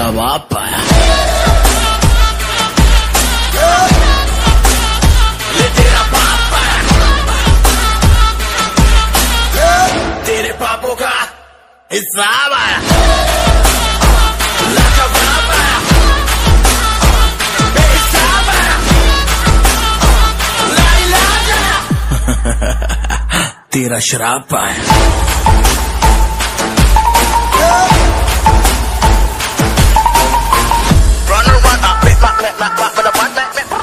तेरा बाप आया। ये तेरा बाप आया। तेरे पापों का हिसाब आया। लाजवाब आया। बेहिसाब आया। लाइलाज आया। तेरा शराब आया। Run around, I make my